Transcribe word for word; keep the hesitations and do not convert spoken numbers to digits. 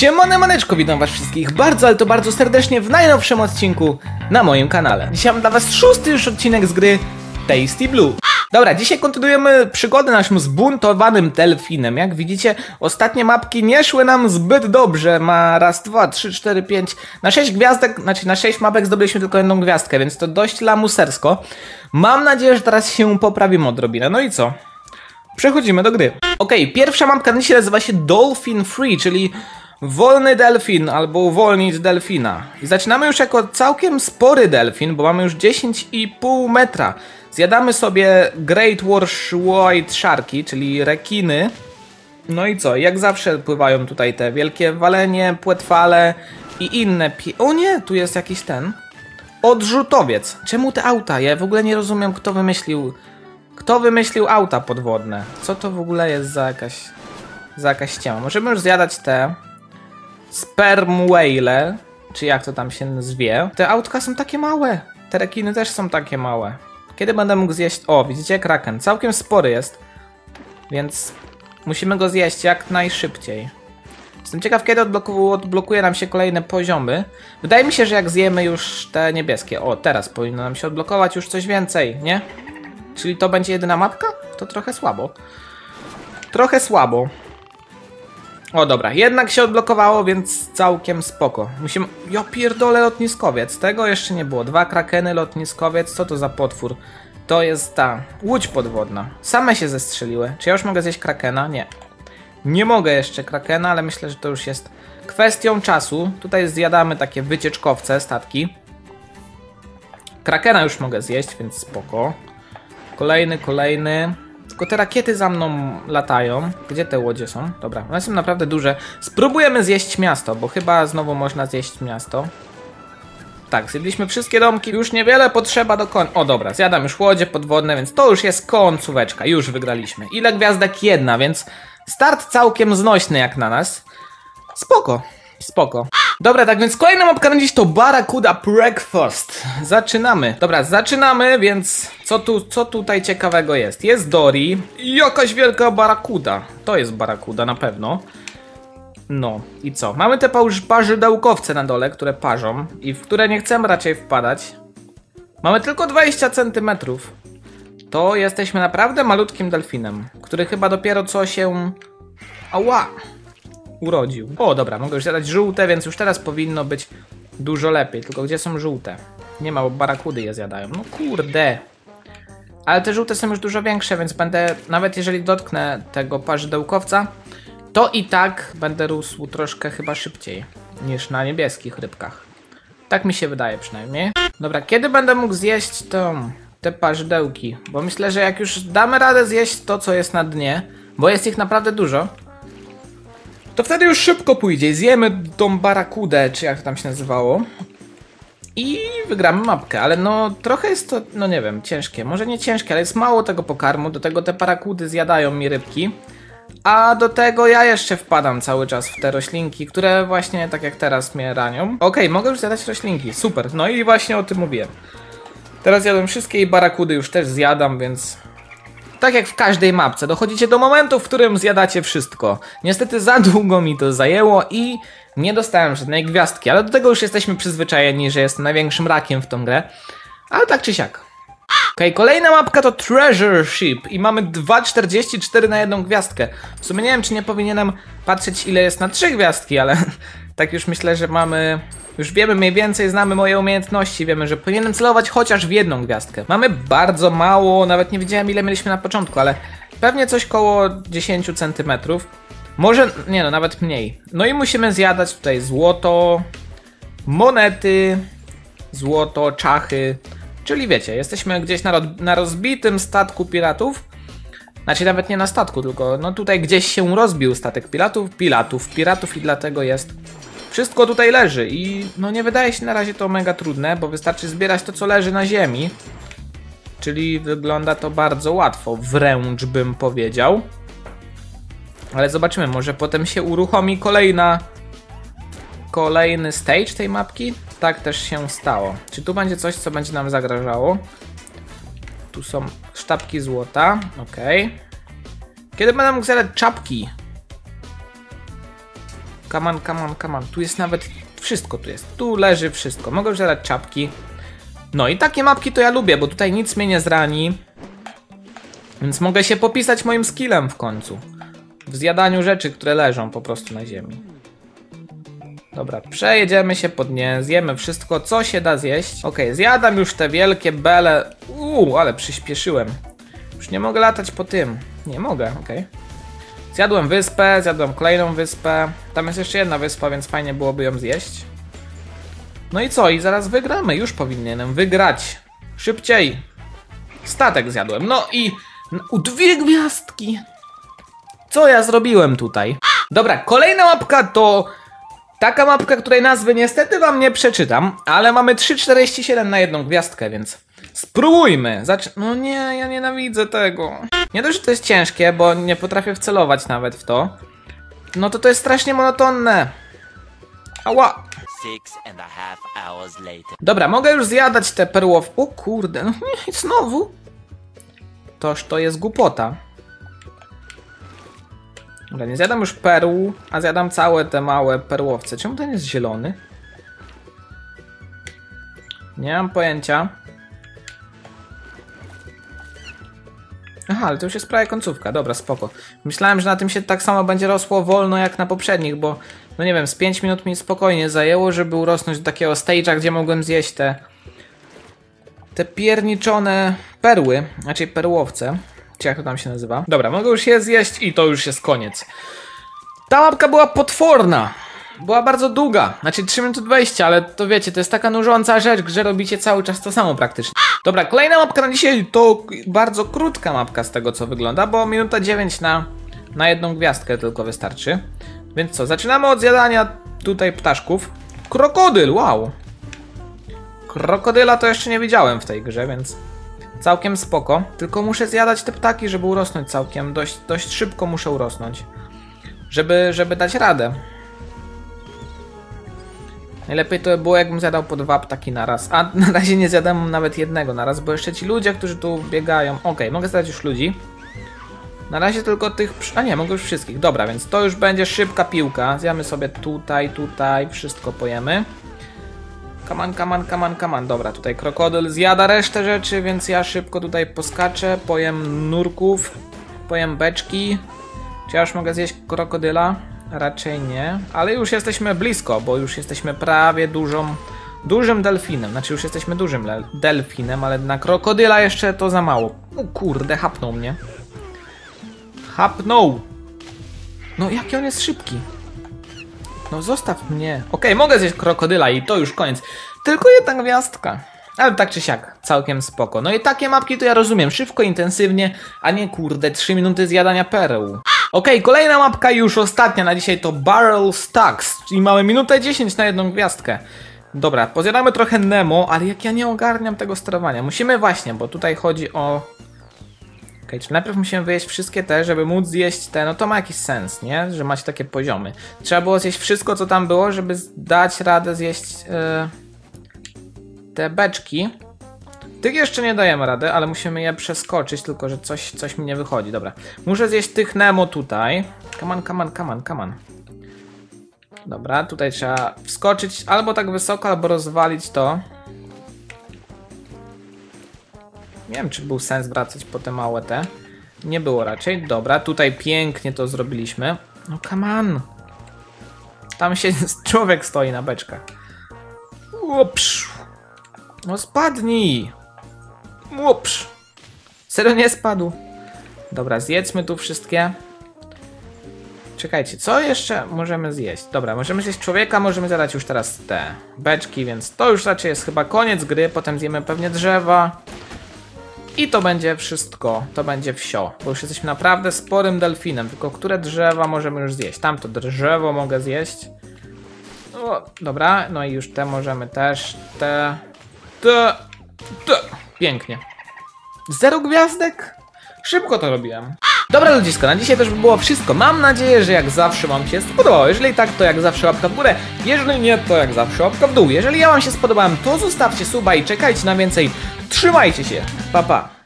Siemane maneczko, witam was wszystkich bardzo, ale to bardzo serdecznie w najnowszym odcinku na moim kanale. Dzisiaj mam dla was szósty już odcinek z gry Tasty Blue. Dobra, dzisiaj kontynuujemy przygodę naszym zbuntowanym delfinem. Jak widzicie, ostatnie mapki nie szły nam zbyt dobrze. Ma raz, dwa, trzy, cztery, pięć... Na sześć gwiazdek, znaczy na sześć mapek zdobyliśmy tylko jedną gwiazdkę, więc to dość lamusersko. Mam nadzieję, że teraz się poprawimy odrobinę. No i co? Przechodzimy do gry. Okej, okay, pierwsza mapka na dzisiaj nazywa się Dolphin Free, czyli wolny delfin albo uwolnić delfina. I zaczynamy już jako całkiem spory delfin, bo mamy już dziesięć i pół metra. Zjadamy sobie Great White Sharki, czyli rekiny. No i co? Jak zawsze pływają tutaj te wielkie walenie, płetwale i inne pi... O nie, tu jest jakiś ten odrzutowiec. Czemu te auta? Ja w ogóle nie rozumiem, kto wymyślił... Kto wymyślił auta podwodne? Co to w ogóle jest za jakaś... Za jakaś ściema? Możemy już zjadać te... Sperm whale, czy jak to tam się zwie. Te autka są takie małe. Te rekiny też są takie małe. Kiedy będę mógł zjeść... O, widzicie? Kraken. Całkiem spory jest. Więc musimy go zjeść jak najszybciej. Jestem ciekaw, kiedy odbloku... odblokuje nam się kolejne poziomy. Wydaje mi się, że jak zjemy już te niebieskie... O, teraz powinno nam się odblokować już coś więcej, nie? Czyli to będzie jedyna mapka? To trochę słabo. Trochę słabo. O dobra, jednak się odblokowało, więc całkiem spoko. Musimy... Ja pierdolę, lotniskowiec. Tego jeszcze nie było. Dwa krakeny, lotniskowiec. Co to za potwór? To jest ta łódź podwodna. Same się zestrzeliły. Czy ja już mogę zjeść krakena? Nie. Nie mogę jeszcze krakena, ale myślę, że to już jest kwestią czasu. Tutaj zjadamy takie wycieczkowce, statki. Krakena już mogę zjeść, więc spoko. Kolejny, kolejny. Tylko te rakiety za mną latają. Gdzie te łodzie są? Dobra, one są naprawdę duże. Spróbujemy zjeść miasto, bo chyba znowu można zjeść miasto. Tak, zjedliśmy wszystkie domki. Już niewiele potrzeba do końca. O dobra, zjadam już łodzie podwodne, więc to już jest końcóweczka. Już wygraliśmy. Ile gwiazdek? Jedna, więc start całkiem znośny jak na nas. Spoko, spoko. Dobra, tak więc kolejna mapka na dziś to Barracuda Breakfast. Zaczynamy. Dobra, zaczynamy, więc co tu, co tutaj ciekawego jest? Jest Dory i jakaś wielka Barracuda. To jest Barracuda na pewno. No i co? Mamy te parzydełkowce na dole, które parzą i w które nie chcemy raczej wpadać. Mamy tylko dwadzieścia centymetrów. To jesteśmy naprawdę malutkim delfinem, który chyba dopiero co się... Ała! Urodził. O, dobra, mogę już zjadać żółte, więc już teraz powinno być dużo lepiej. Tylko gdzie są żółte? Nie ma, bo barakudy je zjadają. No kurde. Ale te żółte są już dużo większe, więc będę, nawet jeżeli dotknę tego parzydełkowca, to i tak będę rósł troszkę chyba szybciej niż na niebieskich rybkach. Tak mi się wydaje przynajmniej. Dobra, kiedy będę mógł zjeść tą, te parzydełki? Bo myślę, że jak już damy radę zjeść to, co jest na dnie, bo jest ich naprawdę dużo, to wtedy już szybko pójdzie. Zjemy tą barakudę, czy jak to tam się nazywało. I wygramy mapkę. Ale no trochę jest to, no nie wiem, ciężkie. Może nie ciężkie, ale jest mało tego pokarmu. Do tego te barakudy zjadają mi rybki. A do tego ja jeszcze wpadam cały czas w te roślinki, które właśnie tak jak teraz mnie ranią. Okej, okay, mogę już zjadać roślinki. Super. No i właśnie o tym mówiłem. Teraz jadłem wszystkie i barakudy już też zjadam, więc... Tak jak w każdej mapce, dochodzicie do momentu, w którym zjadacie wszystko. Niestety za długo mi to zajęło i nie dostałem żadnej gwiazdki, ale do tego już jesteśmy przyzwyczajeni, że jestem największym rakiem w tą grę. Ale tak czy siak. Okej, okay, kolejna mapka to Treasure Ship i mamy dwa czterdzieści cztery na jedną gwiazdkę. W sumie nie wiem, czy nie powinienem patrzeć, ile jest na trzy gwiazdki, ale tak już myślę, że mamy... Już wiemy mniej więcej, znamy moje umiejętności, wiemy, że powinienem celować chociaż w jedną gwiazdkę. Mamy bardzo mało, nawet nie wiedziałem, ile mieliśmy na początku, ale pewnie coś koło dziesięć centymetrów. Może, nie no, nawet mniej. No i musimy zjadać tutaj złoto, monety, złoto, czachy. Czyli wiecie, jesteśmy gdzieś na, na rozbitym statku piratów. Znaczy nawet nie na statku, tylko no tutaj gdzieś się rozbił statek piratów, piratów, piratów i dlatego jest... Wszystko tutaj leży i no nie wydaje się na razie to mega trudne, bo wystarczy zbierać to, co leży na ziemi. Czyli wygląda to bardzo łatwo, wręcz bym powiedział. Ale zobaczymy, może potem się uruchomi kolejna... Kolejny stage tej mapki? Tak też się stało. Czy tu będzie coś, co będzie nam zagrażało? Tu są sztabki złota, okej. Okay. Kiedy będę mógł zjadać czapki? Come on, come on, come on. Tu jest nawet wszystko, tu jest. Tu leży wszystko. Mogę już zadać czapki. No i takie mapki to ja lubię, bo tutaj nic mnie nie zrani. Więc mogę się popisać moim skillem w końcu. W zjadaniu rzeczy, które leżą po prostu na ziemi. Dobra, przejedziemy się pod nie, zjemy wszystko, co się da zjeść. Okej, okay, zjadam już te wielkie bele. Uuu, ale przyspieszyłem. Już nie mogę latać po tym. Nie mogę, okej. Okay. Zjadłem wyspę, zjadłem kolejną wyspę. Tam jest jeszcze jedna wyspa, więc fajnie byłoby ją zjeść. No i co? I zaraz wygramy. Już powinienem wygrać. Szybciej. Statek zjadłem. No i... U dwie gwiazdki. Co ja zrobiłem tutaj? Dobra, kolejna mapka to... Taka mapka, której nazwy niestety wam nie przeczytam, ale mamy trzy czterdzieści siedem na jedną gwiazdkę, więc spróbujmy. Zacz... No nie, ja nienawidzę tego. Nie dość, że to jest ciężkie, bo nie potrafię wcelować nawet w to. No to to jest strasznie monotonne. Ała. Dobra, mogę już zjadać te perłow... O kurde, no nie, znowu. Toż to jest głupota. Dobra, nie zjadam już perł, a zjadam całe te małe perłowce. Czemu ten jest zielony? Nie mam pojęcia. Aha, ale to już jest prawie końcówka. Dobra, spoko. Myślałem, że na tym się tak samo będzie rosło wolno jak na poprzednich, bo no nie wiem, z pięć minut mi spokojnie zajęło, żeby urosnąć do takiego stage'a, gdzie mogłem zjeść te te pierniczone perły, znaczy perłowce. Czy jak to tam się nazywa? Dobra, mogę już je zjeść i to już jest koniec. Ta mapka była potworna. Była bardzo długa. Znaczy trzy minuty dwadzieścia, ale to wiecie, to jest taka nużąca rzecz, że robicie cały czas to samo praktycznie. Dobra, kolejna mapka na dzisiaj to bardzo krótka mapka z tego co wygląda, bo minuta dziewięć na, na jedną gwiazdkę tylko wystarczy. Więc co, zaczynamy od zjadania tutaj ptaszków. Krokodyl, wow. Krokodyla to jeszcze nie widziałem w tej grze, więc... Całkiem spoko, tylko muszę zjadać te ptaki, żeby urosnąć całkiem, dość, dość szybko muszę urosnąć, żeby, żeby dać radę. Najlepiej to by było, jakbym zjadał po dwa ptaki naraz, a na razie nie zjadam nawet jednego naraz, bo jeszcze ci ludzie, którzy tu biegają, okej, okay, mogę zjadać już ludzi. Na razie tylko tych, a nie, mogę już wszystkich, dobra, więc to już będzie szybka piłka, zjemy sobie tutaj, tutaj, wszystko pojemy. Come on, come on, come on, come on. Dobra, tutaj krokodyl zjada resztę rzeczy, więc ja szybko tutaj poskaczę. Pojem nurków, pojem beczki. Czy ja już mogę zjeść krokodyla? Raczej nie, ale już jesteśmy blisko, bo już jesteśmy prawie dużą, dużym delfinem. Znaczy już jesteśmy dużym delfinem, ale na krokodyla jeszcze to za mało. O kurde, hapnął mnie. Hapnął. No jaki on jest szybki. No zostaw mnie. Okej, okay, mogę zjeść krokodyla i to już koniec. Tylko jedna gwiazdka. Ale tak czy siak, całkiem spoko. No i takie mapki to ja rozumiem. Szybko, intensywnie, a nie kurde trzy minuty zjadania pereł. Okej, okay, kolejna mapka i już ostatnia na dzisiaj to Barrel Stacks. Czyli mamy minutę dziesięć na jedną gwiazdkę. Dobra, pozjadamy trochę Nemo, ale jak ja nie ogarniam tego sterowania. Musimy właśnie, bo tutaj chodzi o... Okej, czyli najpierw musimy wyjeść wszystkie te, żeby móc zjeść te, no to ma jakiś sens, nie? Że macie takie poziomy. Trzeba było zjeść wszystko, co tam było, żeby dać radę zjeść yy, te beczki. Tych jeszcze nie dajemy rady, ale musimy je przeskoczyć, tylko że coś, coś mi nie wychodzi. Dobra, muszę zjeść tych Nemo tutaj. Come on, come on, come on, come on. Dobra, tutaj trzeba wskoczyć albo tak wysoko, albo rozwalić to. Nie wiem, czy był sens wracać po te małe te. Nie było raczej. Dobra, tutaj pięknie to zrobiliśmy. No come on. Tam się człowiek stoi na beczkach. Ups. No spadnij. Ups. Serio nie spadł. Dobra, zjedzmy tu wszystkie. Czekajcie, co jeszcze możemy zjeść? Dobra, możemy zjeść człowieka, możemy zadać już teraz te beczki, więc to już raczej jest chyba koniec gry. Potem zjemy pewnie drzewa. I to będzie wszystko, to będzie wsio, bo już jesteśmy naprawdę sporym delfinem, tylko które drzewa możemy już zjeść? Tamto drzewo mogę zjeść. O, dobra, no i już te możemy też, te, te, te. Pięknie. Zero gwiazdek? Szybko to robiłem. Dobra ludzisko, na dzisiaj też by było wszystko. Mam nadzieję, że jak zawsze wam się spodobało. Jeżeli tak, to jak zawsze łapka w górę. Jeżeli nie, to jak zawsze łapka w dół. Jeżeli ja wam się spodobałem, to zostawcie suba i czekajcie na więcej. Trzymajcie się. Pa, pa.